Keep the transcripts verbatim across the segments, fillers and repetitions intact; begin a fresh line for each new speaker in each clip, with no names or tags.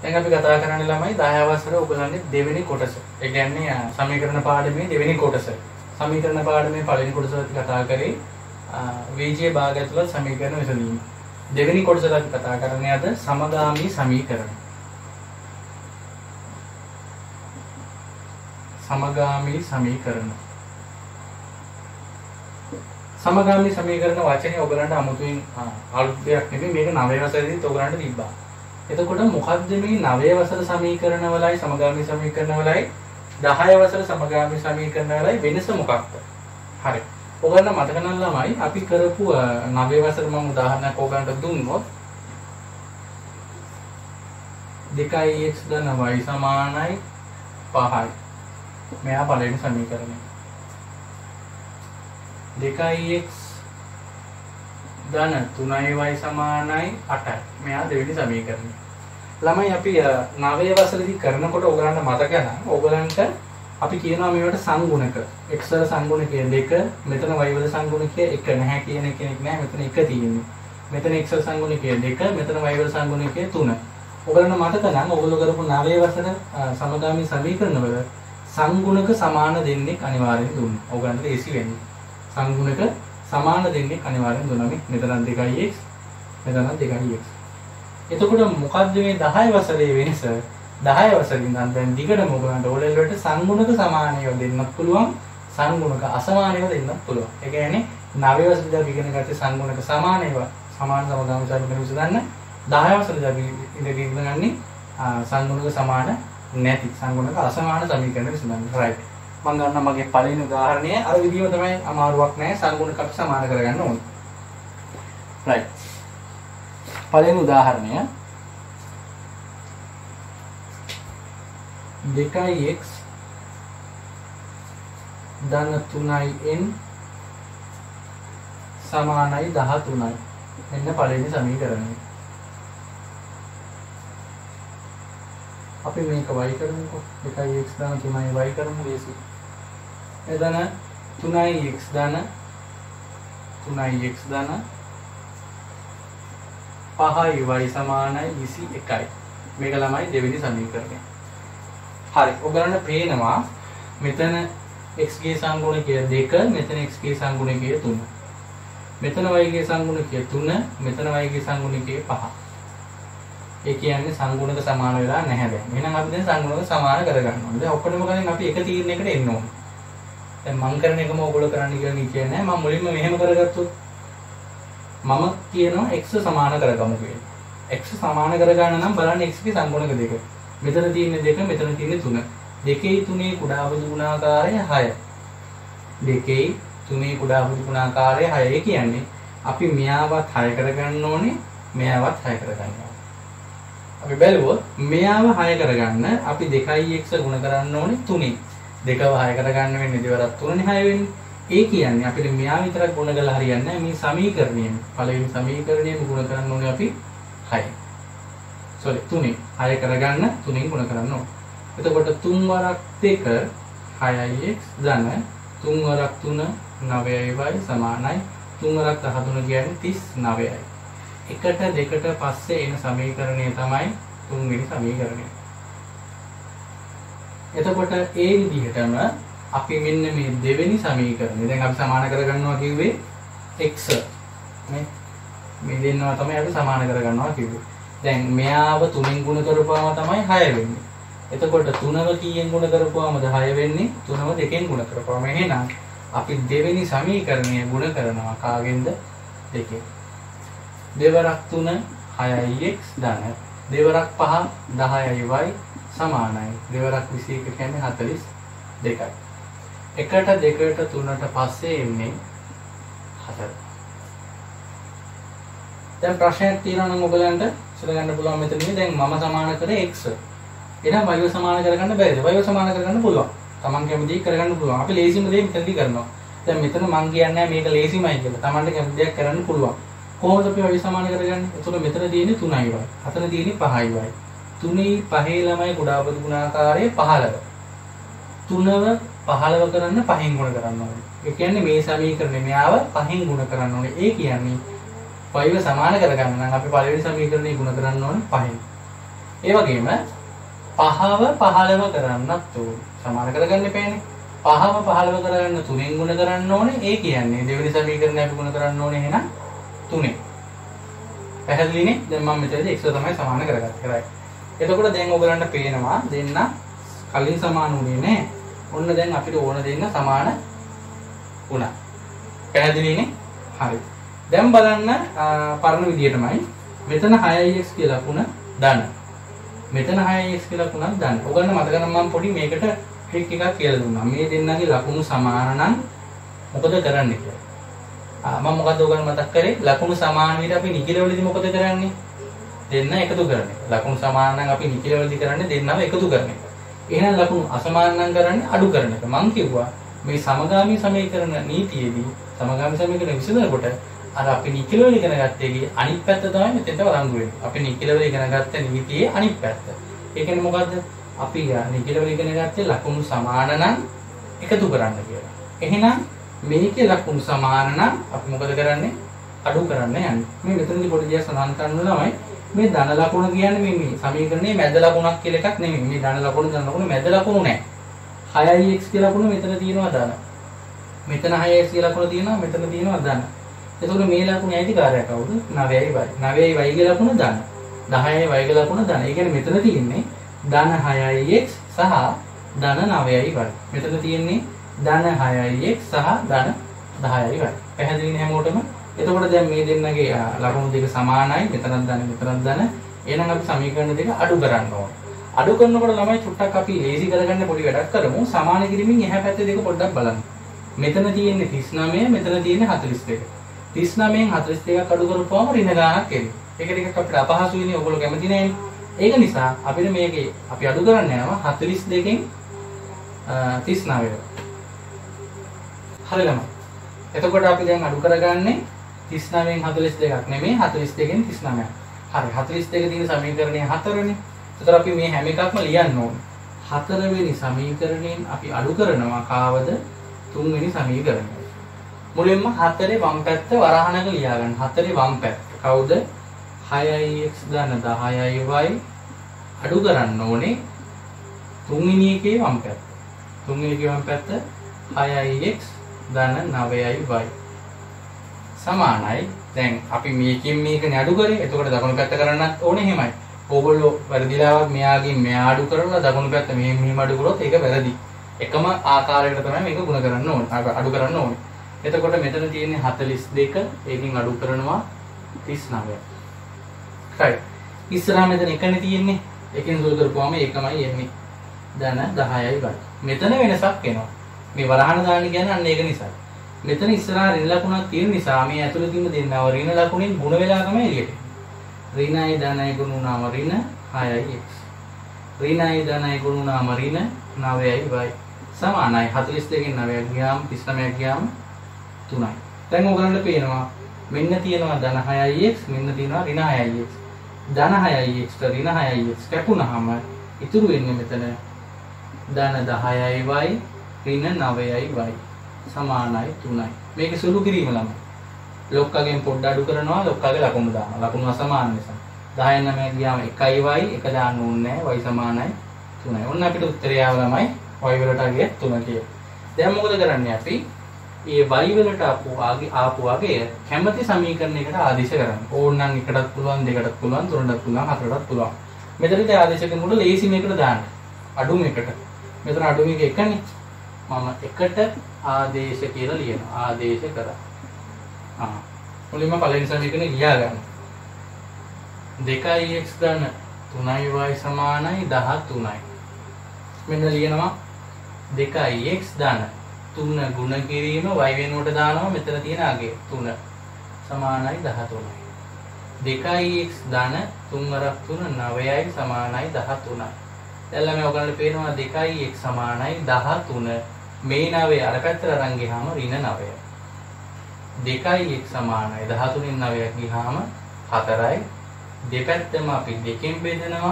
දැන් අපි කතා කරන්නේ ළමයි දහ වසර ඔයගලන්ගේ දෙවෙනි කොටස. ඒ කියන්නේ සමීකරණ පාඩමේ දෙවෙනි කොටස. සමීකරණ පාඩමේ පළවෙනි කොටස අපි කතා කරේ වීජීය භාග ඇතුළත් සමීකරණ විසඳීම. දෙවෙනි කොටසට අපි කතා කරන්නේ අද සමගාමී සමීකරණ. සමගාමී සමීකරණ. සමගාමී සමීකරණ වචනේ ඔයගලන්ට අමුතුවෙන් අලුත් දෙයක් නෙමෙයි, මේක නවය වසරේදීත් ඔයගලන්ට තිබ්බා. එතකොට මොකද්ද මේ නවය වසර සමීකරණ වලයි සමගාමී සමීකරණ වලයි දහය වසර සමගාමී සමීකරණ වලයි වෙනස මොකක්ද? හරි. ඔයගලන්ට මතක නම් ළමයි අපි කරපු නවය වසර මම උදාහරණයක් ඔයගලන්ට දුන්නොත් දෙකයි x ධන y සමානයි පහයි. මෙයා පළවෙනි සමීකරණය. දෙකයි x ධන තුනයි y සමානයි අටයි. මෙයා දෙවෙනි සමීකරණය. ළමයි අපි නවය වසරේදී කරනකොට ඔයගලන්ට මතක නම් ඔයගලන්ට අපි කියනවා මේවට සංගුණක. x වල සංගුණකය දෙක, මෙතන y වල සංගුණකය එක නැහැ කියන කෙනෙක් නැහැ. මෙතන එක තියෙන්නේ. මෙතන x වල සංගුණකය දෙක, මෙතන y වල සංගුණකය තුන. ඔයගලන්ට මතක නම් ඔයගොල්ලෝ කරපු නවය වසර සමගාමී සමීකරණ වල සංගුණක සමාන දෙන්නෙක් අනිවාර්යෙන් දුන්නා. ඔයගලන්ට ඒසි වෙන්නේ. සංගුණක සමාන දෙන්නෙක් අනිවාර්යෙන් දුන්නා. මේ මෙතන දෙකයි x, මෙතන දෙකයි x. එතකොට මොකද්ද මේ දහය වසරේ වෙනස? දහය වසරින් ඉඳන් දැන් දිගටම ඔයගලන්ට ඕලෙල් වලට සංගුණක සමානයව දෙන්නත් පුළුවන්, සංගුණක අසමානයව දෙන්නත් පුළුවන්. ඒ කියන්නේ නවය වසරේදී අපි ඉගෙන ගත්තේ සංගුණක සමානයව සමාන සමගාමී සමීකරණ විසඳන්න. දහය වසරේදී අපි ඉගෙන ගන්නේ සංගුණක සමාන නැති සංගුණක අසමාන සමීකරණ විසඳන්න. රයිට්. මම ගන්නවා මගේ පළවෙනි උදාහරණය. අර විදිහම තමයි, අමාරුවක් නැහැ. සංගුණක අපි සමාන කරගන්න ඕනේ. රයිට්. පළවෙනි උදාහරණය දෙකයි x ධන තුනයි n සමානයි දහතුනයි. එන්න පළවෙනි සමීකරණය. අපි මේක y කරමුකෝ. දෙකයි x ධන තුනයි y කරමු ලේසි. එදන තුනයි x ධන තුනයි x ධන පහයි y සමානයි විසි එකයි. මේක ළමයි දෙවෙනි සමීකරණය. හරි. ඔයගලන්ට පේනවා මෙතන x ගේ සංගුණකය දෙක, මෙතන x ගේ සංගුණකය තුන. මෙතන y ගේ සංගුණකය තුන, මෙතන y ගේ සංගුණකය පහ. ඒ කියන්නේ සංගුණක සමාන වෙලා නැහැ දැන්. එහෙනම් අපි දැන් සංගුණක සමාන කරගන්න ඕනේ. දැන් ඔක්කොම කලින් අපි එක තීරණයකට එන්න ඕනේ. දැන් මම කරන එකම ඔයගොල්ලෝ කරන්න කියලා කියන්නේ නැහැ. මම මුලින්ම මෙහෙම කරගත්තොත් මම කියනවා x සමාන කරගමු කියලා. x සමාන කරගන්න නම් බලන්න x ගේ සංගුණක දෙක. මෙතන තියෙන්නේ දෙක, මෙතන තියෙන්නේ තුන. දෙකේ තුනේ කුඩා බුදු ගුණාකාරය හය. දෙකේ තුනේ කුඩා බුදු ගුණාකාරය හය. ඒ කියන්නේ අපි මෙයාවත් හය කරගන්න ඕනේ, මෙයාවත් හය කරගන්න ඕනේ. අපි බැලුවොත් මෙයාව හය කරගන්න අපි දෙකයි x ගුණ කරන්න ඕනේ තුනේ. දෙකව හය කරගන්න වෙන්නේ දෙවරක් තුනනේ හය වෙන්නේ. ඒ කියන්නේ අපිට මෙයා විතරක් ගුණ කරලා හරියන්නේ නැහැ. මේ සමීකරණයම පළවෙනි සමීකරණයම ගුණ කරන්න ඕනේ අපි හය. sorry තුනේ හය කරගන්න තුනෙන් ගුණ කරන්න ඕනේ. එතකොට තුන් වරක් දෙක හයයි x ධන තුන් වරක් තුන නවයයි y සමානයි තුන් වරක් දහතුන කියන්නේ තිස් නවයයි. එකට දෙකට පස්සේ එන සමීකරණය තමයි තුන්වෙනි සමීකරණය. එතකොට ඒ විදිහටම අපි මෙන්න මේ දෙවෙනි සමීකරණය දැන් අපි සමාන කරගන්නවා කිව්වේ x නේ. මේ දෙන්නවා තමයි අපි සමාන කරගන්නවා කිව්වේ. දැන් මෙයාව තුනෙන් ගුණ කරපුවාම තමයි හය වෙන්නේ. එතකොට තුනව කීයෙන් ගුණ කරපුවාමද හය වෙන්නේ? තුනව දෙකෙන් ගුණ කරපුවාම. එහෙනම් අපි දෙවෙනි සමීකරණය ගුණ කරනවා කාගෙන්ද? දෙකෙන්. දෙවරක් තුන හයයි x ධන දෙවරක් පහ දහයයි y සමානයි. දෙවරක් විසි එක කියන්නේ හතළිස් දෙකයි. එකට දෙකට තුනට පස්සේ එන්නේ හතර. දැන් ප්‍රශ්නයක් තියෙනවා නම් ඔයගලන්ට ඉස්සරහට පුළුවන් මෙතනදී දැන් මම සමාන කරේ x. එහෙනම් y සමාන කරගන්න බැරිද? y සමාන කරගන්න පුළුවන්. Taman කැමති කරගන්න පුළුවන්. අපි ලේසිම දේ මෙතනදී කරනවා. දැන් මෙතන මම කියන්නේ මේක ලේසිමයි කියලා. Tamanට කැමති දෙයක් කරන්න පුළුවන්. කොහොමද අපි y සමාන කරගන්නේ? එතකොට මෙතන තියෙන්නේ තුනයි y. අතන තියෙන්නේ පහයි y. තුනේ පහේ ළමයි කුඩා පොදු ගුණාකාරය පහළව. තුනව පහළව කරන්න පහෙන් ගුණ කරන්න ඕනේ. ඒ කියන්නේ මේ සමීකරණය මෙයාව පහෙන් ගුණ කරන්න ඕනේ. ඒ කියන්නේ y සමාන කරගන්න නම් අපි පළවෙනි සමීකරණය ගුණ කරන්න ඕනේ පහෙන්. ඒ වගේම පහව පහළව කරන්නත් ඕනේ. සමාන කරගන්න එපානේ. පහව පහළව කරගන්න තුනෙන් ගුණ කරන්න ඕනේ. ඒ කියන්නේ දෙවෙනි සමීකරණය අපි ගුණ කරන්න ඕනේ එහෙනම් තුනෙන්. පැහැදිලිනේ? දැන් මම මෙතනදී x තමයි සමාන කරගත්තේ. right. එතකොට දැන් ඔයගලන්ට පේනවා දෙන්න කලින් සමාන වුණේ නැහැ. ඔන්න දැන් අපිට ඕන දෙන්න සමාන වුණා. පැහැදිලිනේ? හරි. දැන් බලන්න පරණ විදියටමයි මෙතන හයයි x කියලා ලකුණ දාන්න. මෙතන හයයි x කියලා ලකුණක් දාන්න. ඔයගොල්ලෝ මතක නම් මම පොඩි මේකට ට්‍රික් එකක් කියලා දුන්නා. මේ දෙන්නගේ ලකුණු සමාන නම් මොකද කරන්නේ කියලා. ආ මම මොකද ඔයගොල්ලෝ මතක් කරේ? ලකුණු සමාන විදිහට අපි නිකිලවලදී මොකද කරන්නේ? දෙන්න එකතු කරන්නේ. ලකුණු සමාන නම් අපි නිකිලවලදී කරන්නේ දෙන්නව එකතු කරන එක. එහෙනම් ලකුණු අසමාන නම් කරන්නේ අඩු කරන එක. මම කිව්වා මේ සමගාමී සමීකරණ නීතියේදී සමගාමී සමීකරණ විසඳනකොට අර අපි නිකිලවල ඉගෙන ගත්තේගේ අනිත් පැත්ත තමයි මෙතෙන්ට වරංගු වෙන්නේ. අපි නිකිලවල ඉගෙන ගත්ත නීතියේ අනිත් පැත්ත. ඒ කියන්නේ මොකද්ද? අපි නිකිලවල ඉගෙන ගත්තේ ලකුණු සමාන නම් එකතු කරන්න කියලා. එහෙනම් මේකේ ලකුණු සමාන නම් අපි මොකද කරන්නේ? අඩු කරන්න යන්නේ. මේ මෙතනදී පොඩි දෙයක් සඳහන් කරන්න ඕනමයි. මේ ධන ලකුණ කියන්නේ මේ මේ සමීකරණයේ මැද ලකුණක් කියලා එකක් නෙමෙයි. මේ ධන ලකුණ ධන ලකුණ මැද ලකුණු නෑ. හයයි x කියලා ලකුණ මෙතන තියෙනවා ධන. මෙතන හයයි x කියලා ලකුණ තියෙනවා මෙතන තියෙනවා ධන. එතකොට මේ ලකුණේ අයිතිකාරය කවුද? නවයයි y. නවයයි y කියලා ලකුණ ධන. දහයයි y කියලා ලකුණ ධන. ඒ කියන්නේ මෙතන තියෙන්නේ ධන හයයි x සහ ධන නවයයි y. මෙතන තියෙන්නේ ධන හයයි x සහ ධන දහයයි y. පැහැදිලිනේ හැමෝටම? එතකොට දැන් මේ දෙන්නගේ ලකුණු දෙක සමානයි. මෙතනත් ධන මෙතනත් ධන. එහෙනම් අපි සමීකරණ දෙක අඩු කරන්න ඕනේ. අඩු කරනකොට ළමයි චුට්ටක් අපි ලේසි කරගන්න පොඩි වැඩක් කරමු. සමාන කිරීමෙන් එහා පැත්තේ දෙක පොඩ්ඩක් බලන්න. මෙතන තියෙන්නේ තිස් නවය, මෙතන තියෙන්නේ හතළිස් දෙක. තිස් නවයෙන් හතළිස් දෙකක් අඩු කරපුවම ඍණ ගානක් එන්නේ. ඒක ටිකක් අපිට අපහසුයිනේ. ඔයගොල්ලෝ කැමති නැහැනේ. ඒක නිසා අපිට මේකේ අපි අඩු කරන්න යනවා හතළිස් දෙකෙන් තිස් නවය. හරි ළමයි. එතකොට අපි දැන් අඩු කරගන්නේ තිස් නවයෙන් හතළිස් දෙකක් නෙමෙයි හතළිස් දෙකෙන් තිස් නවයක්. හරි හතළිස් දෙක තියෙන සමීකරණය හතරනේ. ඒතර අපි මේ හැම එකක්ම ලියන්න ඕනේ. හතරවෙනි සමීකරණයෙන් අපි අඩු කරනවා කාවද? තුන්වෙනි සමීකරණය. මුලින්ම හතරේ වම් පැත්ත වරහණක ලියා ගන්න. හතරේ වම් පැත්ත කවුද? හයයි x ධන දහයයි y අඩු කරන්න ඕනේ තුන්වෙනි එකේ වම් පැත්ත. තුන්වෙනි එකේ වම් පැත්ත හයයි x ධන නවයයි y සමානයි. දැන් අපි මේකෙන් මේකනේ අඩු කරේ. එතකොට දකුණු පැත්ත කරන්නත් ඕනේ එහෙමයි. ඕගොල්ලෝ වැරදිලාවක් මෙයාගෙන් මෙයා අඩු කරලා දකුණු පැත්ත මෙහෙම මෙහෙම අඩු කරොත් ඒක වැරදි. එකම ආකාරයකට තමයි මේක ගුණ කරන්න ඕනේ. අඩු කරන්න ඕනේ. එතකොට මෙතන තියෙන්නේ හතළිස් දෙක. ඒකෙන් අඩු කරනවා තිස් නවය. right. ඉස්සරහා මෙතන එකනේ තියෙන්නේ. එකෙන් සුළු කරපුවාම ඒකමයි එන්නේ. ධන දහයයි y. මෙතන වෙනසක් එනවා. මේ වරහණ දාන්න කියන්නේ අන්න ඒක නිසා. මෙතන ඉස්සරහා ඍණ ලකුණක් තියෙන නිසා මේ ඇතුළේ තියෙන දෙන්නව ඍණ ලකුණෙන් ගුණ වෙලා තමයි එළියට එන්නේ. ඍණයි ධනයි ගුණ වුණාම ඍණ හයයි x. ඍණයි ධනයි ගුණ වුණාම ඍණ නවයයි y. සමානයි හතළිස් දෙකෙන් නවයක් ගියාම තිස් නවයක් ගියාම තුනයි. දැන් ඔයගලන්ට පේනවා මෙන්න තියෙනවා ධන හයයි x මෙන්න තියෙනවා ඍණ හයයි x. ධන හයයි x ඍණ හයයි x කැපුණාම ඉතුරු වෙන්නේ මෙතන ධන දහයයි y ඍණ නවයයි y සමානයි තුනයි. මේක සුළු කිරීම ළමයි. ලොක්කගෙන් පොඩ්ඩ අඩු කරනවා ලොක්කගේ ලකුණු දානවා. ලකුණු අසමාන නිසා. දහයෙන් නවයෙන් ගියාම එකයි y එක දාන්න ඕනේ නැහැ. y සමානයි තුනයි. ඔන්න අපිට උත්තරය ආව ළමයි y වලට අගය තුන කියලා. දැන් මොකද කරන්නේ අපි? මේ y වලට ආපු ආගේ ආපු අගය කැමති සමීකරණයකට ආදේශ කරන්න. ඕනනම් එකටත් පුළුවන් දෙකටත් පුළුවන් තුනටත් පුළුවන් හතරටත් පුළුවන්. මෙතනදී ආදේශ කරනකොට ලේසි මේකට දාන්න. අඩු මේකට. මෙතන අඩු මේක එකනේ. මම එකට ආදේශ කියලා ලියනවා. ආදේශ කරා. ආ. මුලින්ම පළවෙනි සමීකරණය ලියා ගන්න. දෙකයි x ධන තුනයි y සමානයි දහතුනයි. මෙන්න ලියනවා දෙකයි x ධන තුන ගුණ කිරීම y වෙනුවට දානවා මෙතන තියෙන අගය තුන සමානයි දහතුනයි. දෙකයි x ධන තුන් වරක් තුන නවයයි සමානයි දහතුනයි. දැන් ළමයි ඔයගොල්ලන්ට පේනවා දෙකයි x සමානයි දහතුන. මේ නවය අර පැත්තට අරන් ගියාම ඍණ නවය. දෙකයි x සමානයි දහතුනෙන් නවයක් ගියාම හතරයි. දෙපැත්තම අපි දෙකෙන් බෙදනවා.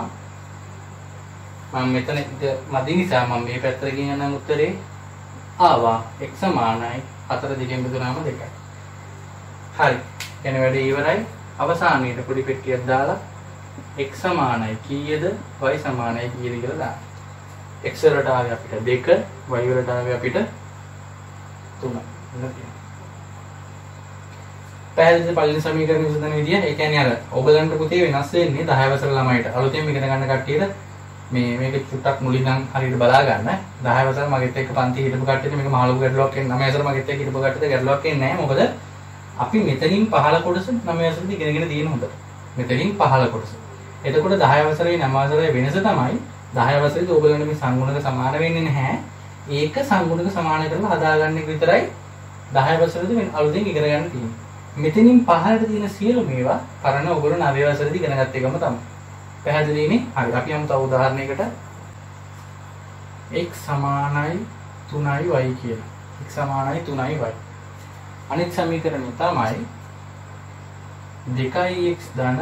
මම මෙතන මදි නිසා මම මේ පැත්තට ගෙනියන්නම් උත්තරේ ආවා x සමානයි හතර දෙකෙන් බෙදුනාම දෙකයි. හරි. එන වැඩේ ඉවරයි. අවසානයේට පොඩි පෙට්ටියක් දාලා x සමානයි කීයද y සමානයි කීයද කියලා දාන්න. x වලට ආවේ අපිට දෙක, y වලට ආවේ අපිට තුන. පැහැදිලිද පළවෙනි සමීකරණය විසඳන විදිය? ඒ කියන්නේ අර ඔයගලන්ට පුතේ වෙනස් වෙන්නේ දහ වසර ළමයිට. අලුතෙන් ඉගෙන ගන්න කට්ටියට මේ මේක චුට්ටක් මුලින් නම් හරියට බලා ගන්න. දහ වසර මගෙත් එක්ක පන්ති හිටපු කට්ටියට මේක මහලු ගැටලුවක් එන්නේ. නවය වසර මගෙත් එක්ක හිටපු කට්ටියට ගැටලුවක් එන්නේ නැහැ. මොකද අපි මෙතනින් පහළ කොටස නවය වසරේදී ඉගෙනගෙන තියෙන හොඳට. මෙතනින් පහළ කොටස. එතකොට දහ වසරේ නවය වසරේ වෙනස තමයි දහ වසරේදී ඔයගලන්ට මේ සංගුණක සමාන වෙන්නේ නැහැ. ඒක සංගුණක සමාන කරලා හදාගන්න එක විතරයි දහ වසරේදී මේ අලුතෙන් ඉගෙන ගන්න තියෙන්නේ. මෙතනින් පහළට තියෙන සියලු මේවා පරණ ඔයගොල්ලෝ නවය වසරේදී ඉගෙන ගත්ත එකම තමයි. පැහැදිලිනේ? හරි. අපි යමු තව උදාහරණයකට. x සමානයි තුනයි y කියලා. x සමානයි තුනයි y. අනිත් සමීකරණය තමයි දෙකයි x ධන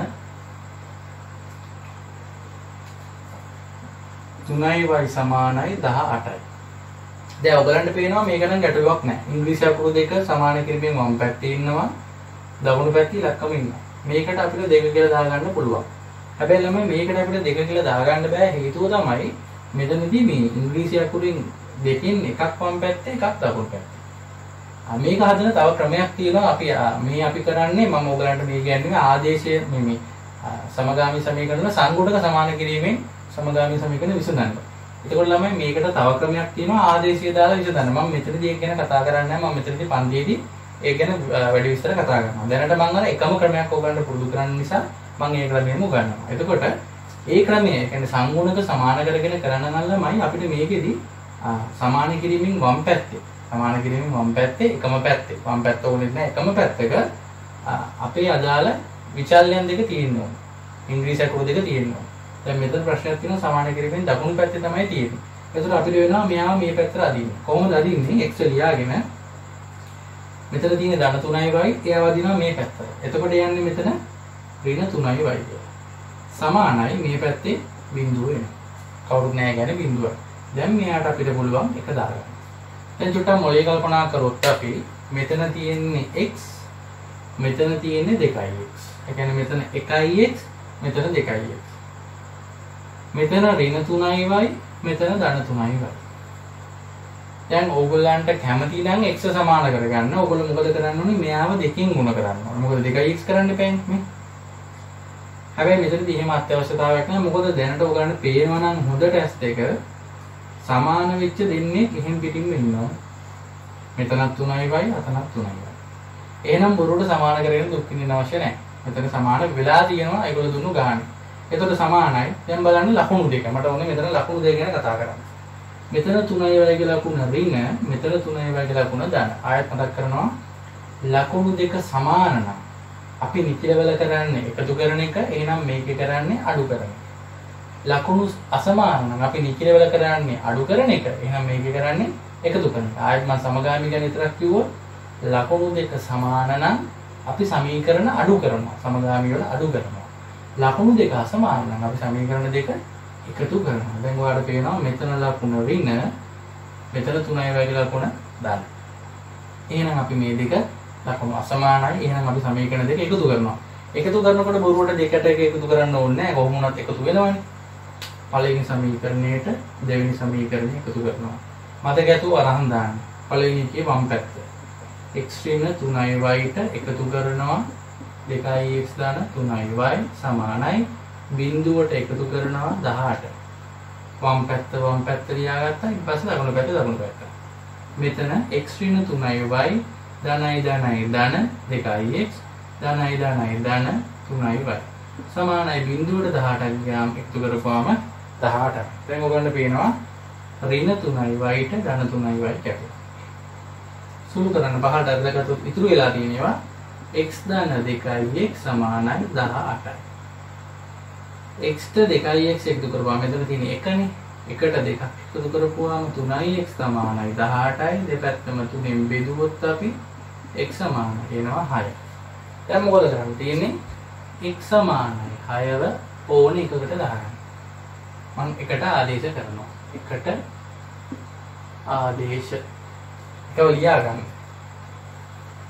තුනයි y සමානයි දහඅටයි. දැන් ඔයගලන්ට පේනවා මේක නම් ගැටලුවක් නැහැ. ඉංග්‍රීසි අකුරු දෙක සමාන කිරීමෙන් වම් පැත්තේ ඉන්නවා, දකුණු පැත්තේ ඉලක්කම ඉන්නවා. මේකට අපිට දෙක කියලා දාගන්න පුළුවන්. හැබැයි ළමයි මේකට අපිට දෙක කියලා දාගන්න බෑ. හේතුව තමයි මෙතනදී මේ ඉංග්‍රීසි අකුරින් දෙකෙන් එකක් වම් පැත්තේ එකක් දකුණු පැත්තේ. මේක හදන තව ක්‍රමයක් තියෙනවා. අපි මේ අපි කරන්නේ මම ඔයගලන්ට මේ කියන්නේ ආදේශය මේ මේ සමගාමී සමීකරණ සංගුණක සමාන කිරීමෙන් සමගාමී සමීකරණ විසඳන්න. එතකොට ළමයි මේකට තව ක්‍රමයක් තියෙනවා ආදේශය දාලා විසඳන්න. මම මෙතනදී ඒක ගැන කතා කරන්නේ නැහැ. මම මෙතනදී පන්තියේදී ඒක ගැන වැඩි විස්තර කතා කරනවා. දැනට මම අර එකම ක්‍රමයක් ඔයගලන්ට පුරුදු කරන්න නිසා මම ඒ ක්‍රමයම උගන්වනවා. එතකොට ඒ ක්‍රමය කියන්නේ සංගුණක සමාන කරගෙන කරන්න නම් ළමයි අපිට මේකෙදි සමාන කිරීමෙන් වම් පැත්තේ සමාන කිරීමෙන් වම් පැත්තේ එකම පැත්තේ වම් පැත්ත ඕනෙත් නැහැ එකම පැත්තක අපේ අදාළ විචල්යන් දෙක තියෙනවා. ඉංග්‍රීසි අකුරු දෙක තියෙනවා. දැන් මෙතන ප්‍රශ්නයක් තියෙනවා සමාන කිරීමෙන් දකුණු පැත්තේ තමයි තියෙන්නේ. ඒතර අපිට වෙනවා මෙයාව මේ පැත්තට අදින්න. කොහොමද අදින්නේ? x ලියාගෙන මෙතන තියෙන ධන තුනයි y එයාව අදිනවා මේ පැත්තට. එතකොට යන්නේ මෙතන ඍණ තුනයි y කියලා. සමානයි මේ පැත්තේ බිඳුව එනවා. කවුරුත් නැහැ කියන්නේ බිඳුව. දැන් මෙයාට අපිට පුළුවන් එක දාගන්න. දැන් චුට්ටක් මොලේ කල්පනා කරොත් අපි මෙතන තියෙන්නේ x මෙතන තියෙන්නේ දෙකයි x. ඒ කියන්නේ මෙතන එකයි x මෙතන දෙකයි x. මෙතන ඍණ තුනයි y මෙතන ධන තුනයි y. දැන් ඕගොල්ලන්ට කැමති නම් x සමාන කරගන්න. ඕගොල්ලෝ මොකද කරන්න ඕනේ? මෙයාව දෙකෙන් ගුණ කරන්න ඕනේ. මොකද දෙකයි x කරන්න එපානේ මේ. හැබැයි මෙතනදී එහෙම අත්‍යවශ්‍යතාවයක් නැහැ. මොකද දැනට ඔයගලන්ට පේනවා නම් හොඳට ඇස් දෙක සමාන වෙච්ච දෙන්නේ එහෙන් පිටින්ම ඉන්නවා. මෙතනත් තුනයි y අතනත් තුනයි y. එහෙනම් බොරුවට සමාන කරගෙන දුක් විඳින්න අවශ්‍ය නැහැ. මෙතන සමාන වෙලා තියෙනවා ඒගොල්ලෝ දුන්නු ගාන. එතකොට සමානයි. දැන් බලන්න ලකුණු දෙක. මට ඕනේ මෙතන ලකුණු දෙක ගැන කතා කරන්න. මෙතන තුනයි y කියලා ලකුණ ඍණ, මෙතන තුනයි y කියලා ලකුණ ධන. ආයෙත් මතක් කරනවා ලකුණු දෙක සමාන නම් අපි නිතිලවල කරන්නේ එකතු කරන එක, එහෙනම් මේකේ කරන්නේ අඩු කරන එක. ලකුණු අසමාන නම් අපි නිතිලවල කරන්නේ අඩු කරන එක, එහෙනම් මේකේ කරන්නේ එකතු කරන එක. ආයෙත් මම සමගාමී ගැන විතරක් කිව්වොත් ලකුණු දෙක සමාන නම් අපි සමීකරණ අඩු කරනවා. සමගාමී වල අඩු කරනවා. ලකුණු දෙක අසමාන නම් අපි සමීකරණ දෙක එකතු කරනවා. දැන් ඔයාලට පේනවා මෙතන ලකුණ ඍණ, මෙතන තුනයි y කියලා ලකුණ ධන. එහෙනම් අපි මේ දෙක ලකුණු අසමානයි. එහෙනම් අපි සමීකරණ දෙක එකතු කරනවා. එකතු කරනකොට බොරුවට දෙකට එක එකතු කරන්න ඕනේ නැහැ. කොහොම වුණත් එකතු වෙනවනේ. පළවෙනි සමීකරණයට දෙවෙනි සමීකරණය එකතු කරනවා. මතක ඇතුව අරහන් දාන්න. පළවෙනි එකේ වම් පැත්ත. x ඍණ තුනයි y ට එකතු කරනවා දෙකයි x ධන තුනයි y සමානයි බිඳුවට එකතු කරනවා දහඅට. වම් පැත්ත වම් පැත්ත ලියාගත්තා. ඊට පස්සේ දකුණු පැත්ත දකුණු පැත්ත. මෙතන x ඍණ තුනයි y ධනයි ධනයි ධන දෙකයි x ධනයි ධනයි ධන තුනයි y සමානයි බිඳුවට දහඅටක් ගියාම එකතු කරපුවාම දහඅට. දැන් ඔයගොල්ලන්ට පේනවා ඍණ තුනයි y ට ධන තුනයි y කැපෙනවා. සුළු කරන්න පහළට අරගත්තොත් ඉතුරු වෙලා තියෙනවා x ධන දෙකයි x සමානයි දහඅටයි. x ට දෙකයි x එකතු කරපුවාම මෙතන තියෙන එකනේ. එකට දෙකක් එකතු කරපුවාම තුනයි x සමානයි දහඅටයි. දෙපැත්තම තුනෙන් බෙදුවොත් අපි x සමාන වෙනවා හය. දැන් මොකද කරන්න තියෙන්නේ? x සමානයි හයව ඕන එකකට දාගන්න. මම එකට ආදේශ කරනවා. එකට ආදේශ එකව ලියා ගන්න.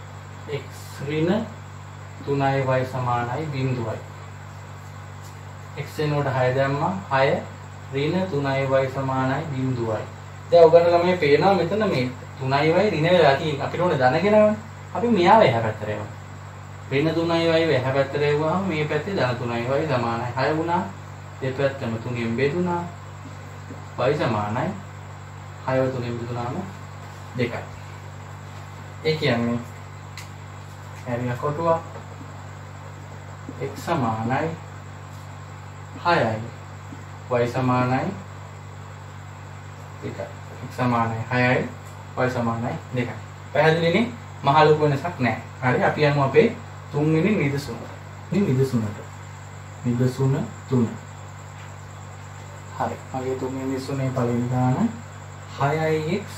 x ඍණ තුනයි y සමානයි බිඳුවයි. x වෙනුවට හය දැම්මා. හය ඍණ තුනයි y සමානයි බිංදුවයි. දැන් ඔයගොල්ලෝ මේ පේනවා මෙතන මේ තුනයි y ඍණ වෙලා තියෙන අපිට ඕනේ ධන කියලානේ. අපි මෙයාව එහා පැත්තට එනවා. ඍණ තුනයි y එහා පැත්තට එවුවාම මේ පැත්තේ ධන තුනයි y සමානයි හය වුණා. දෙපැත්තම තුනෙන් බෙදුණා. y සමානයි හයව තුනෙන් බෙදුණාම දෙකයි. ඒ කියන්නේ හැරිය කොටුවක් x සමානයි හයයි y සමානයි දෙකයි. x සමානයි හයයි y සමානයි දෙකයි. පැහැදිලිනේ? මහ ලොකු වෙනසක් නැහැ. හරි අපි යමු අපේ තුන්වෙනි නිදසුනට. මේ නිදසුනට. නිදසුන තුන. හරි. මගේ තුන්වෙනි නිදසුනේ පළවෙනි ගාන හයයි x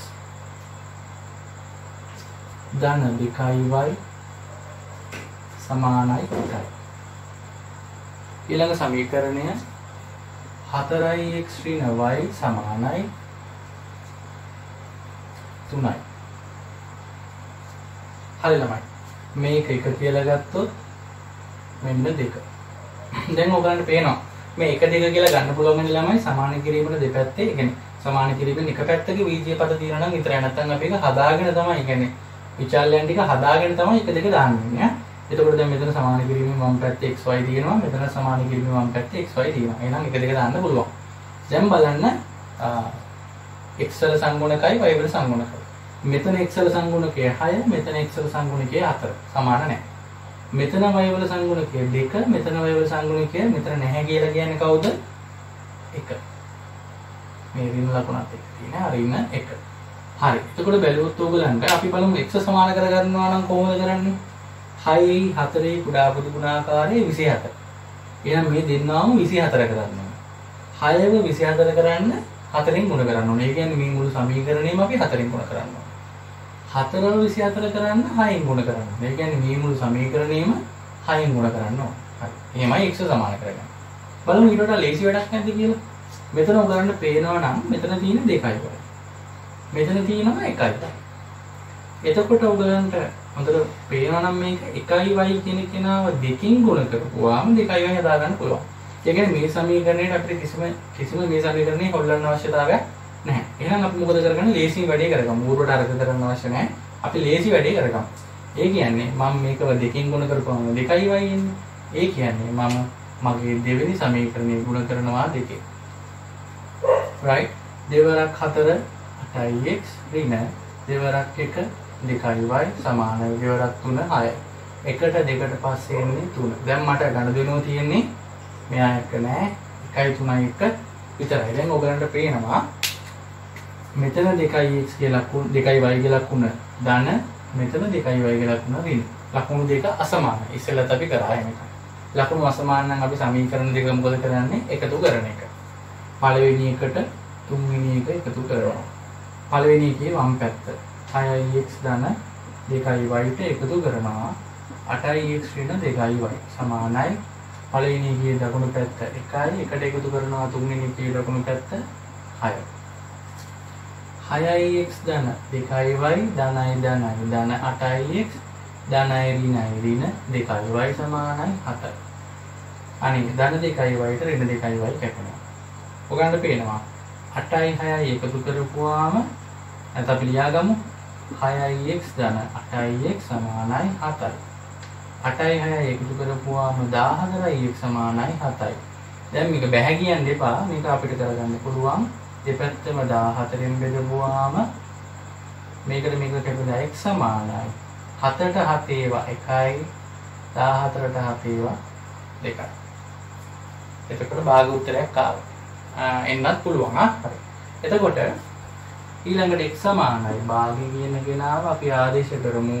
ධන දෙකයි y සමානයි එකයි. ඊළඟ සමීකරණය හතරයි x ඍණ y සමානයි තුනයි. හරි ළමයි. මේක එක කියලා ගත්තොත් මෙන්න දෙක. දැන් ඔයගලන්ට පේනවා මේ එක දෙක කියලා ගන්න පුළුවන් වෙන ළමයි සමාන කිරීමේ දෙපැත්තේ, ඒ කියන්නේ සමාන කිරීමෙන් එක පැත්තක බීජීය පද තියෙනවා නම් විතරයි. නැත්නම් අපි ඒක හදාගෙන තමයි, ඒ කියන්නේ විචාල්‍යයන් ටික හදාගෙන තමයි එක දෙක දාන්නේ ඈ. එතකොට දැන් මෙතන සමාන කිරීමෙන් වම් පැත්තේ xy තියෙනවා, මෙතන සමාන කිරීමෙන් වම් පැත්තේ xy තියෙනවා. එහෙනම් එක දෙක දාන්න පුළුවන්. දැන් බලන්න x වල සංගුණකයි y වල සංගුණකයි. මෙතන x වල සංගුණකය හය, මෙතන x වල සංගුණකය හතර. සමාන නැහැ. මෙතන y වල සංගුණකය දෙක, මෙතන y වල සංගුණකය මෙතන නැහැ කියලා කියන්නේ කවුද? එක. මේ ඍණ ලකුණත් එක්ක තියෙන ඍණ එක. හරි. එතකොට බැලුවොත් ඕගලන්ට අපි බලමු x සමාන කරගන්නවා නම් කොහොමද කරන්නේ? හයයි හතරේ කුඩා පොදු ගුණාකාරයේ විසිහතර. එහෙනම් මේ දෙන්නාම විසිහතර කරන්න ඕනේ. හයව විසිහතර කරන්න හතරෙන් ගුණ කරන්න ඕනේ. ඒ කියන්නේ මේ මුළු සමීකරණයම අපි හතරෙන් ගුණ කරන්න ඕනේ. හතරව විසිහතර කරන්න හයෙන් ගුණ කරන්න ඕනේ. ඒ කියන්නේ මේ මුළු සමීකරණයම හයෙන් ගුණ කරන්න ඕනේ. හරි. එහෙමයි x සමාන කරගන්න. බලමු ඊට වඩා ලේසි වැඩක් නැද්ද කියලා. මෙතන උගලන්න පේනවා නම් මෙතන තියෙන දෙකයි වගේ. මෙතන තියෙනවා එකයි. එතකොට උගලන්ට හොඳට පේනවා නම් මේක එකයි y කියන කෙනාව දෙකින් ගුණ කරපුවාම දෙකයි y හදා ගන්න පුළුවන්. ඒ කියන්නේ මේ සමීකරණයට අපිට කිසිම කිසිම මේ සමීකරණේ හොල්ලන්න අවශ්‍යතාවයක් නැහැ. එහෙනම් අපි මොකද කරගන්නේ? ලේසි වැඩේ කරගමු. ඌරුවට අරක කරන්න අවශ්‍ය නැහැ. අපි ලේසි වැඩේ කරගමු. ඒ කියන්නේ මම මේකව දෙකින් ගුණ කරපුවාම දෙකයි y එන්නේ. ඒ කියන්නේ මම මගේ දෙවෙනි සමීකරණය ගුණ කරනවා දෙකෙන්. right? දෙවරක් හතර අටයි x ඍණ දෙවරක් එක දෙකයි y සමානයි දෙවරක් තුන හයයි. එකට දෙකට පස්සේ එන්නේ තුන. දැන් මට ගණදෙනුව තියෙන්නේ මෙයා එක නෑ එකයි තුනයි එක විතරයි. දැන් ඔයගලන්ට පේනවා මෙතන දෙකයි x කියලා ලකුණු දෙකයි y කියලා ලකුණ ධන, මෙතන දෙකයි y කියලා ලකුණ ඍණ. ලකුණු දෙක අසමානයි. ඉස්සෙල්ලත් අපි කරා මේක. ලකුණු අසමාන නම් අපි සමීකරණ දෙක මොකද කරන්නේ? එකතු කරන එක. පළවෙනි එකට තුන්වෙනි එක එකතු කරනවා. පළවෙනි එකේ වම් පැත්ත හයයි x ධන දෙකයි y ට එකතු කරනවා. අටයි x ඍණ දෙකයි y සමානයි පළවෙනි එකේ දකුණු පැත්ත එකයි, එකට එකතු කරනවා තුන්වෙනි එකේ දකුණු පැත්ත හයයි. හයයි x ධන දෙකයි y ධනයි ධනයි ධන අටයි x ධනයි ඍණයි ඍණ දෙකයි y සමානයි හතයි. අනේ ධන දෙකයි y ට ඍණ දෙකයි y කැපෙනවා. ඔයගලන්ට පේනවා අටයි හයයි එකතු කරපුවාම නැත්නම් අපි ලියාගමු හයයි x ධන අටයි x සමානයි හතයි. අටයි හයයි එකතු කරපුවාම දහහතරයි x සමානයි හතයි. දැන් මේක බැහැ කියන්න එපා. මේක අපිට කරගන්න පුළුවන්. දෙපැත්තම දහහතරෙන් බෙදපුවාම මේකට මේක කැපෙලා x සමානයි හතට හත ඒවා එකයි, දහහතරට හත ඒවා දෙකයි. එතකොට භාග උත්තරයක් ආවා. එන්නත් පුළුවන්. හරි. එතකොට ඊළඟට x සමානයි භාගය කියන කෙනාව අපි ආදේශ කරමු.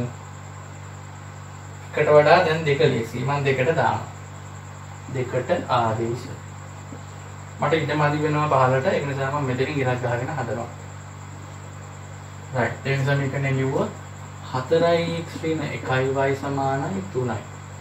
එකට වඩා දැන් දෙක ලේසි. මම දෙකට දානවා. දෙකට ආදේශ. මට ඉඩමදි වෙනවා පහලට. ඒක නිසා මම මෙතනින් ඉරක් ගහගෙන හදනවා. right. දැන් සමීකරණය ලියුවොත් හතරයි x ඍණ එකයි y සමානයි තුනයි.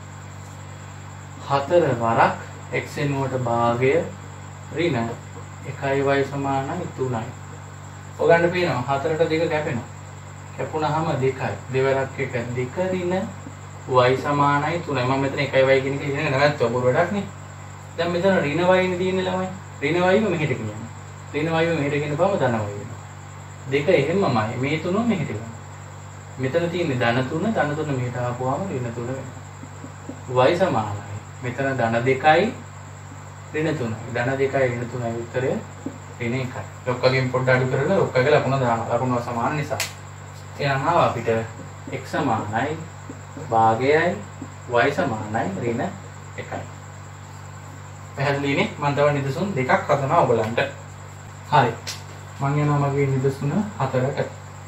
හතර වරක් x වෙනුවට භාගය ඍණ එකයි y සමානයි තුනයි. ඔයගන්න පේනවා හතරට දෙක කැපෙනවා. කැපුණාම දෙකයි. දෙවරක් එක දෙක ඍණ y සමානයි තුනයි. මම මෙතන එකයි y කියන එක ඉගෙන නැවැත්තුවා බොරු වැඩක් නේ. දැන් මෙතන ඍණ වයිනේ තියෙන්නේ ළමයි. ඍණ වයිව මෙහෙට ගෙනියන්න. ඍණ වයිව මෙහෙට ගෙනපුවම ධන වයි වෙනවා. දෙක එහෙමමයි. මේ තුන මෙහෙට යනවා. මෙතන තියෙන්නේ ධන තුන, ධන තුන මෙහෙට ආපුවාම ඍණ තුන වෙනවා. y සමානයි. මෙතන ධන දෙකයි ඍණ තුනයි. ධන දෙකයි ඍණ තුනයි උත්තරය ඍණ එකයි. ලොක්කගෙන් පොඩ්ඩ අඩු කරලා ලොක්කගේ ලකුණ දානවා. ලකුණ සමාන නිසා. එහෙනම් ආව අපිට x සමානයි භාගයයි y සමානයි ඍණ එකයි. පැහැදිලිනේ? මම තව නිදසුන් දෙකක් හදනවා ඔයගලන්ට. හරි. මම යනවා මගේ නිදසුන හතරට.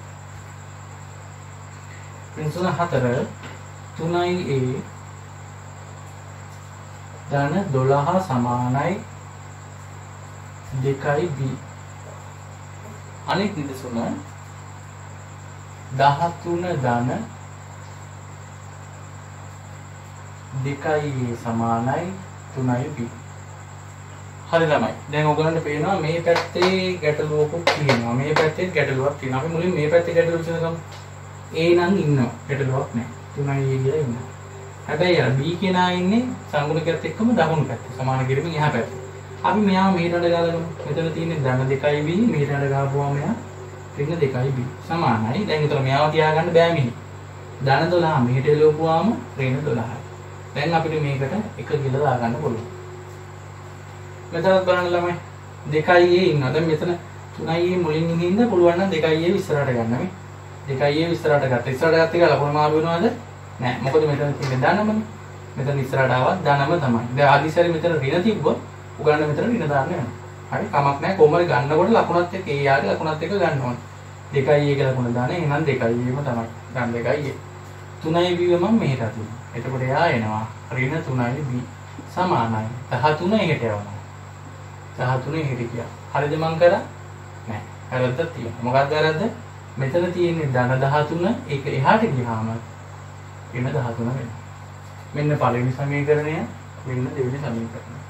නිදසුන හතර තුනයි a ධන දොළහ සමානයි දෙකයි b. අනෙක් නිදසුන දහතුන ධන දෙකයි a සමානයි තුනයි b. හරි ළමයි. දැන් ඔයගලන්ට පේනවා මේ පැත්තේ ගැටලුවකුත් තියෙනවා. මේ පැත්තේ ගැටලුවක් තියෙනවා. අපි මුලින් මේ පැත්තේ ගැටලුව විසඳගමු. A නම් ඉන්නවා. ගැටලුවක් නැහැ. තුනයි a කියලා ඉන්නවා. හැබැයි අර b කෙනා ඉන්නේ සංගුණකයත් එක්කම දකුණු පැත්තේ. සමාන කිරීමෙන් එහා පැත්තේ. අපි මෙයාව මෙහෙට ගාලා මෙතන තියෙන්නේ ධන දෙකයි b. මෙහෙට ගාපුවාම මෙයා ඍණ දෙකයි b සමානයි. දැන් උතර මෙයාව තියාගන්න බෑ මෙහි. ධන දොළහ මෙහෙට එලවපුවාම ඍණ දොළහයි. දැන් අපිට මේකට එක කියලා දාගන්න පුළුවන්. මෙතනත් බලන්න ළමයි දෙකයි a ඉන්නවා. දැන් මෙතන තුනයි a මුලින් ඉඳින්න පුළුවන් නම් දෙකයි a ඉස්සරහට ගන්න මේ. දෙකයි a ඉස්සරහට ගත්තා. ඉස්සරහට ගත්ත එක ලකුණ මාරු වෙනවද? නෑ. මොකද මෙතන තියෙන්නේ ධනමනේ. මෙතන ඉස්සරහට ආවත් ධනම තමයි. දැන් ආදිසරි මෙතන ඍණ තිබ්බොත් උගන්න මෙතන ඍණ දාන්න වෙනවා. හරි කමක් නෑ. කොහොමද ගන්නකොට ලකුණත් එක්ක a යාගේ ලකුණත් එක්ක ගන්න ඕනේ. දෙකයි a කියලා ලකුණ දාන. එහෙනම් දෙකයි a ම තමයි. ගන්න දෙකයි a. තුනයි b මම මෙහෙට අදිනවා. එතකොට එයා එනවා ඍණ තුනයි b සමානයි දහතුන එහෙට යවනවා. දහතුන එහෙට ගියා. හරිද මං කරා? නෑ. වැරද්දක් තියෙනවා. මොකක්ද වැරද්ද? මෙතන තියෙන්නේ ධන දහතුන ඒක එහාට ගියාම ඍණ දහතුන වෙනවා. මෙන්න පළවෙනි සමීකරණය, මෙන්න දෙවෙනි සමීකරණය.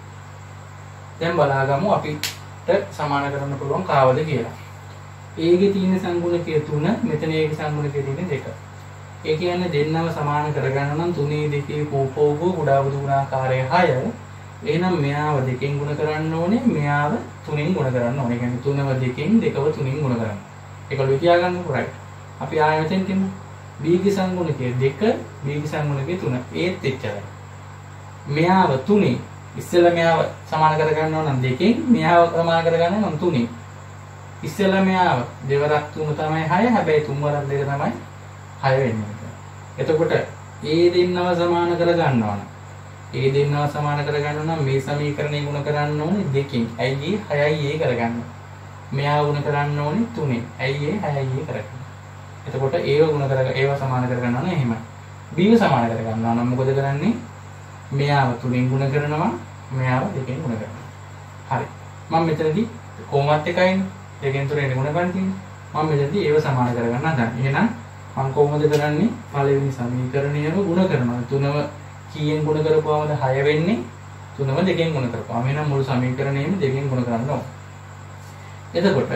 දැන් බලාගමු අපිට සමාන කරන්න පුළුවන් කාවද කියලා. a ගේ තියෙන සංගුණකය තුන, මෙතන a ගේ සංගුණකය තියෙන්නේ දෙක. ඒ කියන්නේ දෙන්නව සමාන කරගන්න නම් තුනේ දෙකේ කෝපෝගෝ කුඩා බුදු ගුණාකාරය හය. එහෙනම් මෙයාව දෙකෙන් ගුණ කරන්න ඕනේ, මෙයාව තුනෙන් ගුණ කරන්න ඕනේ. කියන්නේ තුනව දෙකෙන් දෙකව තුනෙන් ගුණ කරන්න. ඒකලු කියා ගන්නකො right. අපි ආයෙ මෙතෙන් තියමු. b ගේ සංගුණකය දෙක, b ගේ සංගුණකය තුන. ඒත් එච්චරයි. මෙයාව තුනේ ඉස්සෙල්ලා මෙයාව සමාන කරගන්න ඕන නම් දෙකෙන්, මෙයාව සමාන කරගන්න නම් තුනෙන්. ඉස්සෙල්ලා මෙයාව දෙවරක් තුන තමයි හය, හැබැයි තුන් වරක් දෙක තමයි හය වෙන්නේ. එතකොට a දෙන්නව සමාන කරගන්න ඕන. a දෙන්නව සමාන කරගන්න නම් මේ සමීකරණය ගුණ කරන්න ඕනේ දෙකෙන්. ඇයි ඒ හයයි a කරගන්න. මෙයාව ගුණ කරන්න ඕනේ තුනෙන්. ඇයි ඒ හයයි a කරගන්න. එතකොට ඒව ගුණ කරග ඒව සමාන කරගන්න ඕනේ එහෙමයි. b ව සමාන කරගන්න ඕන නම් මොකද කරන්නේ? මෙයාව තුනෙන් ගුණ කරනවා, මෙයාව දෙකෙන් ගුණ කරනවා. හරි. මම මෙතනදී කොහොමවත් එකයිනේ. දෙකෙන් තුනෙන් ගුණ ගන්න තියෙන්නේ. මම මෙතනදී ඒව සමාන කරගන්න හදන්නේ. එහෙනම් මම කොහොමද කරන්නේ? පළවෙනි සමීකරණයම ගුණ කරනවා. තුනව කීයෙන් ගුණ කරපුවාමද හය වෙන්නේ? තුනම දෙකෙන් ගුණ කරපුවාම. එහෙනම් මුළු සමීකරණයම දෙකෙන් ගුණ කරන්න ඕන. එතකොට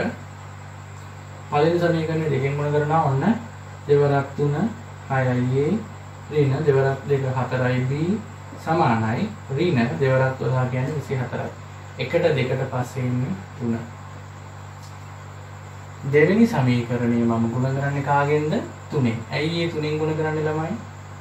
පළවෙනි සමීකරණය දෙකෙන් ගුණ කරනවා ඔන්න දෙවරක් තුන හයයි a ඍණ දෙවරක් දෙක හතරයි b සමානයි ඍණ දෙවරක් දොළහ කියන්නේ විසි හතරයි. එකට දෙකට පස්සේ ඉන්නේ තුන. දෙවෙනි සමීකරණය මම ගුණ කරන්නේ කාගෙන්ද? තුනෙන්. ඇයි ඒ තුනෙන් ගුණ කරන්නේ ළමයි?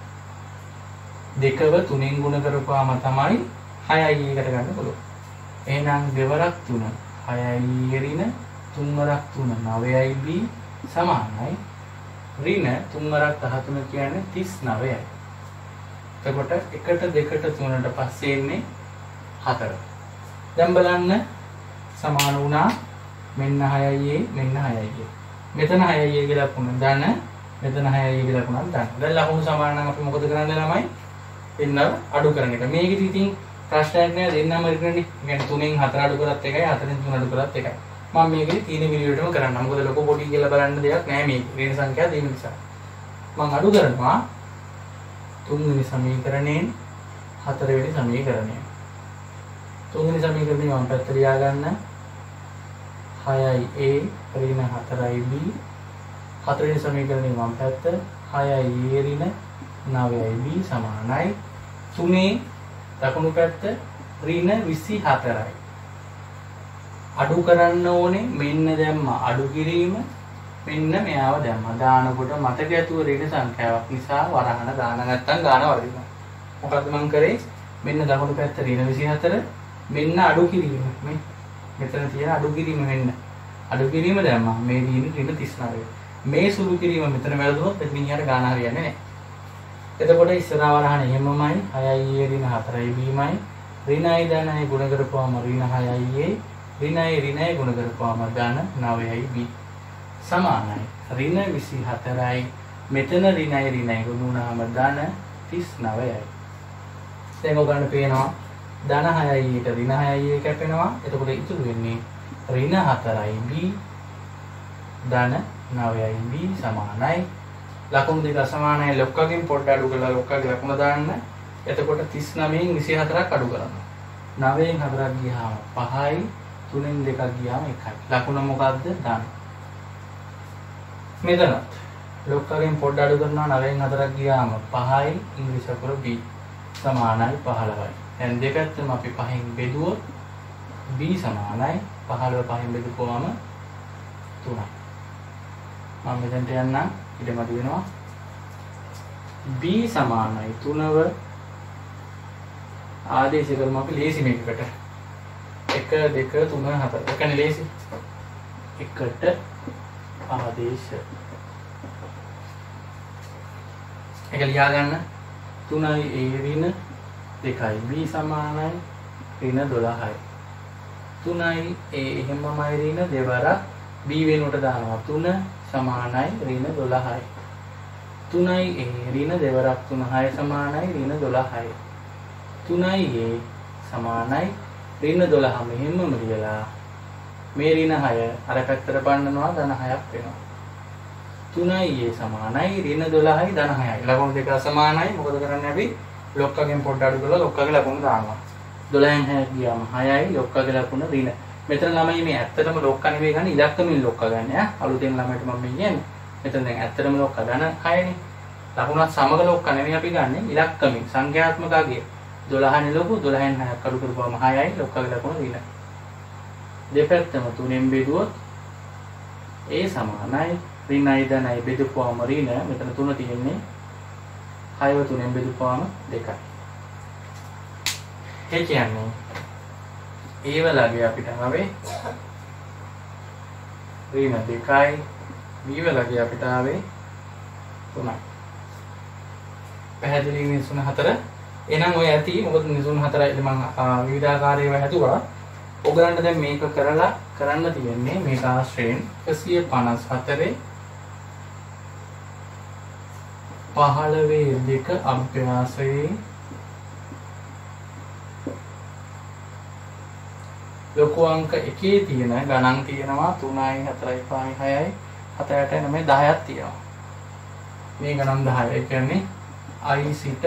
දෙකව තුනෙන් ගුණ කරපුවාම තමයි හයයි එකට ගන්න පුළුවන්. එහෙනම් දෙවරක් තුන හයයි ඍණ තුන්වරක් තුන නවයයි b සමානයි ඍණ තුන්වරක් දහතුන කියන්නේ තිස් නවයයි. එතකොට එකට දෙකට තුනට පස්සේ එන්නේ හතර. දැන් බලන්න සමාන වුණා මෙන්න හයයි a මෙන්න හයයි a. මෙතන හයයි a කියලා ලකුණ ධන, මෙතන හයයි a කියලා ලකුණ ධන. දැන් ලකුණු සමාන නම් අපි මොකද කරන්නේ ළමයි? එන්න අඩු කරන එක. මේකෙදි ඉතින් ප්‍රශ්නයක් නෑ දෙන්නම ඍණනේ. يعني තුනෙන් හතර අඩු කරත් එකයි, හතරෙන් තුන අඩු කරත් එකයි. මම මේකේ තියෙන විදියටම කරන්න. මොකද ලොකු පොඩි කියලා බලන්න දෙයක් නෑ මේ ඍණ සංඛ්‍යා දෙන නිසා. මම අඩු කරනවා තුන්වෙනි සමීකරණයෙන් හතරවෙනි සමීකරණය. තුන්වෙනි සමීකරණය මම පැත්තට ලියාගන්න. හයයි a ඍණ හතරයි b. හතරවෙනි සමීකරණය මම පැත්ත හයයි a ඍණ නවයයි b සමානයි තුනේ දකුණු පැත්ත ඍණ විසිහතරයි. අඩු කරන්න ඕනේ මෙන්න දැම්මා අඩු කිරීම මෙන්න මෙයාව දැම්මා දානකොට මතක ඇතුව ඍණ සංඛ්‍යාවක් නිසා වරහන දාන නැත්තම් ගාන වදිනවා. මොකද්ද මං කරේ මෙන්න දකුණු පැත්ත ඍණ විසිහතර මෙන්න අඩු කිරීම මේ මෙතන තියෙන අඩු කිරීම මෙන්න අඩු කිරීම දැම්මා මේ දින ඍණ තිස් නවය මේ සුළු කිරීම මෙතන වැරදුනොත් මිනිහට ගාන හරියන්නේ නැහැ. එතකොට ඉස්සරහ වරහන එහෙමමයි හයයි ඍණ හතරයි බීමයි ඍණයි ධනයි ගුණ කරපුවාම ඍණ හයයි ඍණයි ඍණයි ගුණ කරපුවාම ධන නවයයි බී සමානයි ඍණ විසිහතරයි මෙතන ඍණයි ඍණයි ගුණ වුණාම ධන තිස් නවයයි. දැන් ඔයගොල්ලන්ට පේනවා ධන හයයි එක ඍණ හයයි කැපෙනවා. එතකොට ඉතුරු වෙන්නේ ඍණ හතරයි බී ධන නවයයි බී සමානයි. ලකුණු දෙක සමානයි. ලොක්කගෙන් පොඩ්ඩ අඩු කරලා ලොක්කගේ ලකුණ දාන්න. එතකොට තිස් නවයෙන් විසිහතරක් අඩු කරනවා. නවයෙන් හතරක් ගියාම පහයි තුනෙන් දෙකක් ගියාම එකයි. ලකුණ මොකද්ද? ධන. මෙතනත් ලොක්කගෙන් පොඩ්ඩ අඩු කරනවා නවයෙන් හතරක් ගියාම පහයි ඉංග්‍රීසි අකුර b සමානයි පහළොවයි. දැන් දෙපැත්තම අපි පහෙන් බෙදුවොත් b සමානයි පහළොව පහෙන් බෙදුවාම තුනයි. මම මෙතනට යන්නම් ඊටමදි වෙනවා b සමානයි තුනව ආදේශ කරමු අපි ලේසි මේකකට එක දෙක තුන හතර එකනේ ලේසි එකට ආදේශ එක ලියා ගන්න තුනයි a ඍණ දෙකයි b සමානයි ඍණ දොළහයි තුනයි a එහෙමමයි ඍණ දෙවරක් b වෙනුවට දානවා තුන සමානයි ඍණ දොළහයි තුනයි a ඍණ දෙවරක් තුන හය සමානයි ඍණ දොළහයි තුනයි a සමානයි ඍණ දොළහ මෙහෙමම ලියලා මේ ඍණ හය අර පැත්තට පන්නනවා ධන හයක් වෙනවා තුනයි a සමානයි ඍණ දොළහයි ධන හයයි ලකුණු දෙක සමානයි මොකද කරන්නේ අපි ලොක්කගෙන් පොඩ්ඩ අඩු කරලා ලොක්කගේ ලකුණ දානවා දොළහෙන් හයක් ගියාම හයයි ලොක්කගේ ලකුණ ඍණ මෙතන ළමයි මේ ඇත්තටම ලොක්ක නෙවෙයි ගන්න ඉලක්කමින් ලොක්ක ගන්න ඈ අලුතෙන් ළමයට මම කියන්නේ මෙතන දැන් ඇත්තටම ලොක්ක ධන හයනේ ලකුණත් සමග ලොක්ක නෙවෙයි අපි ගන්න ඉලක්කමින් සංඛ්‍යාත්මක අගය දොළහනේ ලොකු දොළහෙන් හයක් අඩු කරපුවාම හයයි ලොක්කගේ ලකුණ ඍණ දෙපැත්තම තුනෙන් බෙදුවොත් a සමානයි ඍණයි ධනයි බෙදුවාම ඍණ මෙතන තුන තියෙන්නේ හයව තුනෙන් බෙදුවාම දෙකයි. ඒ කියන්නේ ඒ වලගේ අපිට ආවේ ඍණ දෙකයි b වලගේ අපිට ආවේ තුනයි. පැහැදිලි නිසුන හතර. එහෙනම් ඔය ඇති මොකද නිසුන හතරයි මම විවිධාකාරයව හැදුවා. ඔයගලන්ට දැන් මේක කරලා කරන්න තියෙන්නේ මේක ආශ්‍රයෙන් එකසිය පනස් හතරේ පහළොවේ දෙක අභ්‍යාසයේ ලොකු අංක එකේ තියෙන ගණන් තියෙනවා තුනයි හතරයි පහයි හයයි හත අටයි නවයි දහයක් තියෙනවා. මේ ගණන් දහය. ඒ කියන්නේ i සිට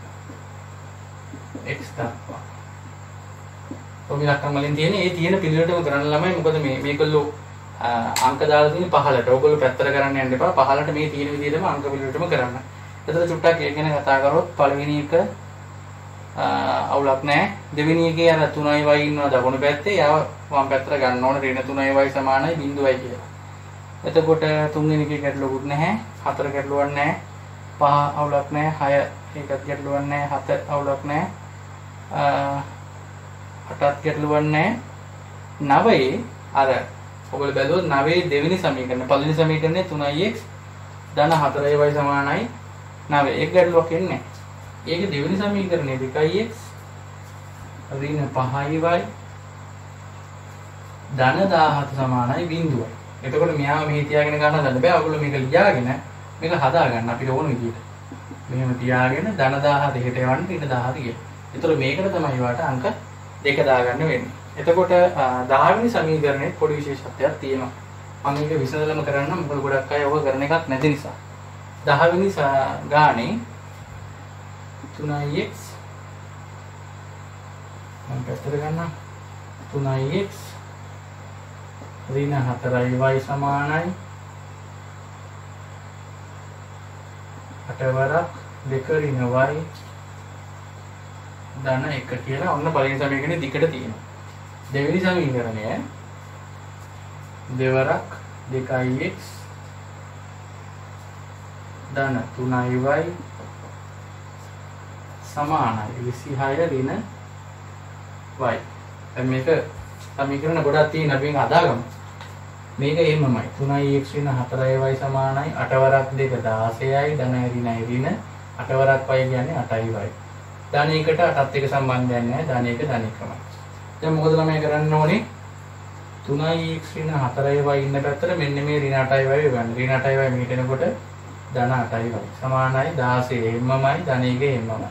x දක්වා. ඔබ ඉලක්කම් වලින් තියෙන ඒ තියෙන පිළිවෙලටම කරන්න ළමයි මොකද මේ මේගොල්ලෝ අංක දාලා තියෙන පහළට. ඔයගොල්ලෝ පැත්තට කරන්න යන්න එපා. පහළට මේ තියෙන විදිහටම අංක පිළිවෙලටම කරන්න. එතකොට චුට්ටක් ඒක ගැන කතා කරොත් පළවෙනි එක අවුලක් නැහැ. දෙවෙනි එකේ අර තුනයි y ඉන්නවා දකුණු පැත්තේ. යාව වම් පැත්තට ගන්න ඕන ඍණ තුනයි y සමානයි බිංදුවයි කියලා. එතකොට තුන්වෙනි එකේ ගැටලුවකුත් නැහැ. හතර ගැටලුවක් නැහැ. පහ අවුලක් නැහැ. හය ඒකත් ගැටලුවක් නැහැ. හත අවුලක් නැහැ. අටත් ගැටලුවක් නැහැ. නවයේ අර ඔයගොල්ලෝ බැලුවොත් නවයේ දෙවෙනි සමීකරණ පළවෙනි සමීකරණේ තුනයි x ධන හතරයි y සමානයි නවය. ඒක ගැටලුවක් එන්නේ නැහැ. ඒකේ දෙවෙනි සමීකරණේ දෙකයි x ඍණ පහයි y ධන දහහත සමානයි බිංදුවයි. එතකොට මෙයාව මෙහි තියාගෙන ගන්න හදන්න බෑ. ඔයගොල්ලෝ මේක ලියාගෙන මේක හදා ගන්න අපිට ඕන විදිහට. මෙහෙම තියාගෙන ධන දහහත එහෙට යවන්න ඍණ දහහත කියලා. එතකොට මේකට තමයි වාට අංක දෙක දාගන්න වෙන්නේ. එතකොට දහ වෙනි සමීකරණයේ පොඩි විශේෂත්වයක් තියෙනවා. මම මේක විසඳලම කරන්න මොකද ගොඩක් අය ඔක කරන එකක් නැති නිසා. දහ වෙනි ගානේ තුනයි x මම පැත්තට ගන්නම් තුනයි x ඍණ හතරයි y සමානයි අට වරක් දෙක ඍණ y ධන එක කියලා ඔන්න පළවෙනි සමීකරණේ දිගට තියෙනවා. දෙවෙනි සමීකරණය දෙවරක් දෙකයි x ධන තුනයි y සමානයි විසිහය ඍණ y. දැන් මේක සමීකරණ ගොඩක් තියෙන අපි මේක හදාගමු. මේක එහෙමමයි. තුනයි x ඍණ හතරයි y සමානයි අට වරක් දෙක දහසයයි ධනයි ඍණයි ඍණ අට වරක් y කියන්නේ අටයි y. ධන එකට අටත් එක සම්බන්ධයක් නැහැ. ධන එක ධන එකමයි. දැන් මොකද ළමයි කරන්න ඕනේ? තුනයි x ඍණ හතරයි y ඉන්න පැත්තට මෙන්න මේ ඍණ අටයි y ගන්න. ඍණ අටයි y මෙහෙට එනකොට ධන අටයි y සමානයි දහසය එහෙමමයි ධන එක එහෙමමයි.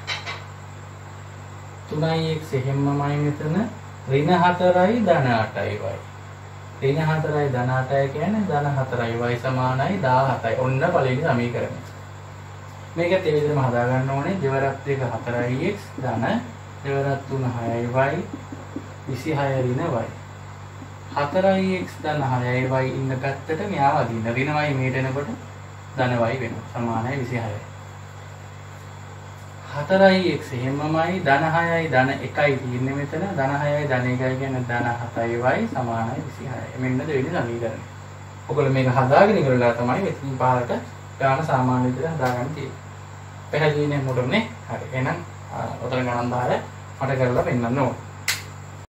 තුනයි x එහෙමමයි මෙතන ඍණ හතරයි ධන අටයි y. ඍණ හතරයි ධන අටයි කියන්නේ ධන හතරයි y සමානයි දහහතයි. ඔන්න පළවෙනි සමීකරණය. මේකත් ඒ විදිහටම හදා ගන්න ඕනේ. දෙවරක් දෙක හතරයි x ධන දෙවරක් තුන හයයි y විසිහය ඍණ y. හතරයි x ධන හයයි y ඉන්න පැත්තට මෙයාව අදින්න. ඍණ y මෙහෙට එනකොට ධන y වෙනවා. සමානයි විසිහයයි. හතරයි x එහෙමමයි ධන හයයි ධන එකයි තියෙන්නේ මෙතන. ධන හයයි ධන එකයි කියන්නේ ධන හතයි y සමානයි විසිහයයි. මෙන්න දෙවෙනි සමීකරණය. ඔයගොල්ලෝ මේක හදාගෙන ඉවරලා තමයි මෙතනින් පාරට ගාන සාමාන්‍ය විදිහට හදාගන්න තියෙන්නේ. පැහැදිලි නේ මොඩනේ? හරි. එහෙනම් ඔතන ගණන් දහය මට කරලා පෙන්නන්න ඕනේ.